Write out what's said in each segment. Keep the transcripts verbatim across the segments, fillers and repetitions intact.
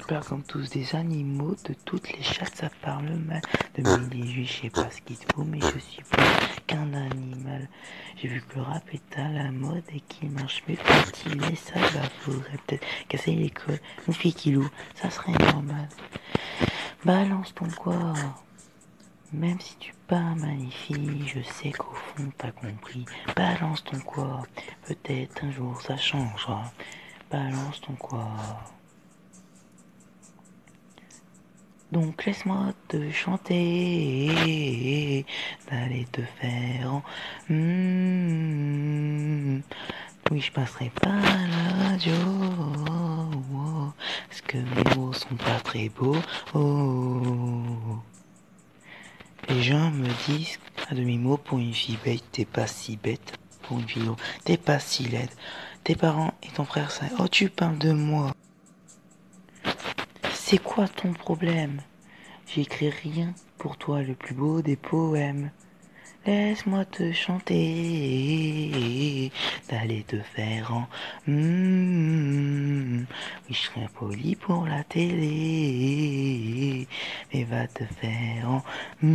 pleure comme tous des animaux, de toutes les chattes ça parle mal. De midi juillet, je sais pas ce qu'il te faut, mais je suis pas qu'un animal. J'ai vu que le rap est à la mode et qu'il marche mieux quand il est sale. Bah faudrait peut-être casser l'école, une fille qui loue, ça serait normal. Balance ton quoi. Même si tu pas magnifique, je sais qu'au fond t'as compris. Balance ton quoi, peut-être un jour ça changera. Balance ton quoi. Donc laisse-moi te chanter, d'aller te faire en... Mmh. Oui, je passerai pas à la radio, oh, parce que mes mots sont pas très beaux. Oh. Les gens me disent à demi-mot, pour une fille bête, t'es pas si bête. Pour une fille lourde, t'es pas si laide. Tes parents et ton frère, ça... Oh, tu parles de moi. C'est quoi ton problème? J'écris rien pour toi, le plus beau des poèmes. Laisse-moi te chanter, d'aller te faire en... Mmh. Oui, je serais poli pour la télé, mais va te faire en...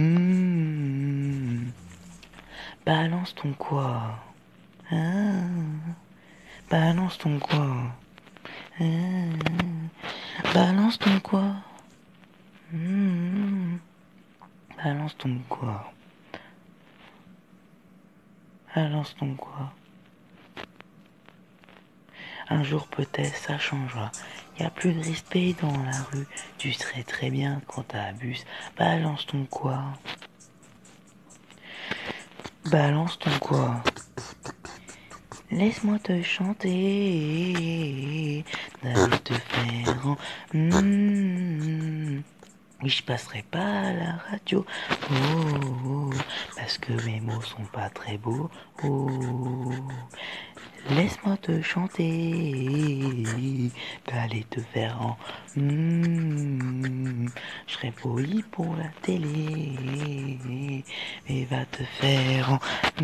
Mmh. Balance ton quoi, ah. Balance ton quoi, ah. Balance ton quoi, mmh. Balance ton quoi. Balance ton quoi. Un jour peut-être ça changera. Y a plus de respect dans la rue. Tu serais très bien quand t'abuses. Balance ton quoi. Balance ton quoi. Laisse-moi te chanter. D'aller te faire en... Mmh. Oui, je passerai pas à la radio. Oh, oh, parce que mes mots sont pas très beaux. Oh. Laisse-moi te chanter, d'aller te faire en... Mmh. Je serais poli pour la télé, mais va te faire en...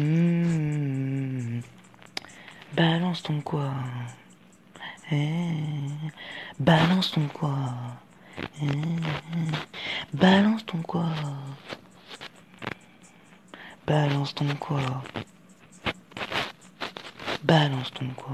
Mmh. Balance ton quoi, eh. Balance ton quoi, eh. Balance ton quoi, balance ton quoi, balance ton quoi.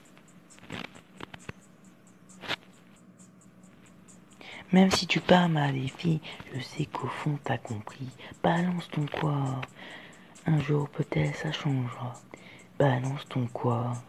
Même si tu parles mal les filles, je sais qu'au fond t'as compris. Balance ton quoi. Un jour peut-être ça changera. Balance ton quoi.